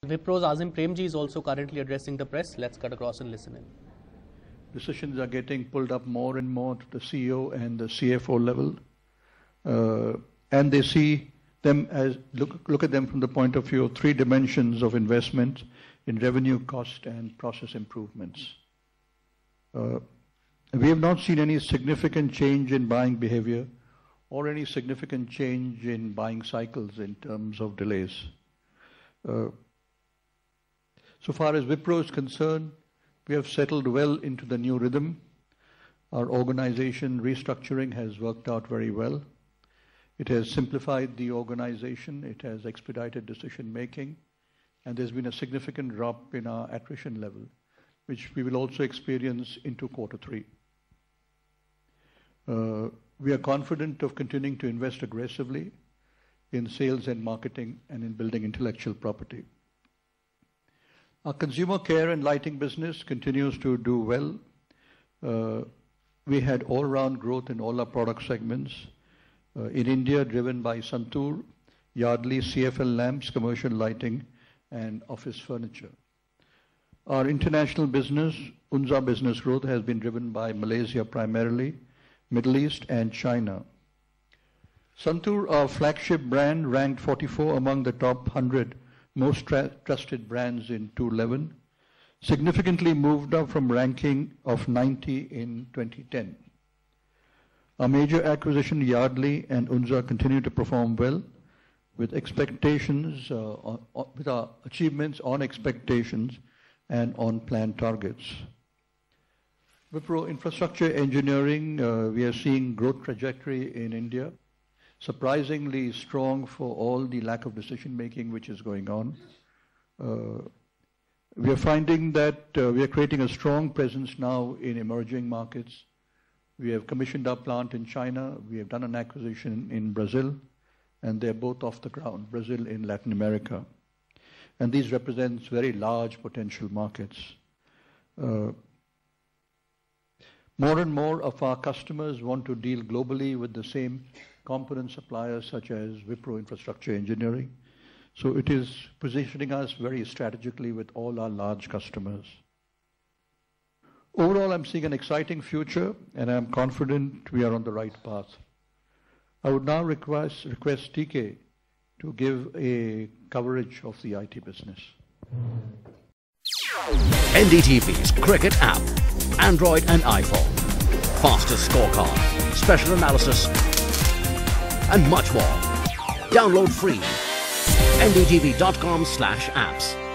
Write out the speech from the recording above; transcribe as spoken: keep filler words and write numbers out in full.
Wipro's Azim Premji is also currently addressing the press. Let's cut across and listen in. Decisions are getting pulled up more and more to the C E O and the C F O level, uh, and they see them as look look at them from the point of view of three dimensions of investment in revenue, cost, and process improvements. Uh, we have not seen any significant change in buying behavior or any significant change in buying cycles in terms of delays. Uh, so far as Wipro is concerned, we have settled well into the new rhythm. Our organization restructuring has worked out very well. It has simplified the organization, it has expedited decision making, and there's been a significant drop in our attrition level, which we will also experience into quarter three. Uh, we are confident of continuing to invest aggressively in sales and marketing and in building intellectual property. Our consumer care and lighting business continues to do well. Uh, we had all-round growth in all our product segments. Uh, in India, driven by Santur, Yardley, C F L lamps, commercial lighting, and office furniture. Our international business, Unza business growth, has been driven by Malaysia primarily, Middle East, and China. Santur, our flagship brand, ranked forty-four among the top one hundred most trusted brands in two thousand eleven, significantly moved up from ranking of ninety in twenty ten. Our major acquisition, Yardley and Unza, continue to perform well, with expectations, uh, on, on, with our achievements on expectations and on planned targets. Wipro Infrastructure Engineering, uh, we are seeing growth trajectory in India, surprisingly strong for all the lack of decision making which is going on. Uh, we are finding that uh, we are creating a strong presence now in emerging markets. We have commissioned our plant in China. We have done an acquisition in Brazil, and they're both off the ground, Brazil in Latin America. And these represent very large potential markets. Uh, more and more of our customers want to deal globally with the same component suppliers such as Wipro Infrastructure Engineering. So it is positioning us very strategically with all our large customers. Overall, I'm seeing an exciting future, and I'm confident we are on the right path. I would now request, request T K to give a coverage of the I T business. N D T V's cricket app, Android and iPhone, fastest scorecard, special analysis, and much more. Download free. N D T V dot com slash apps.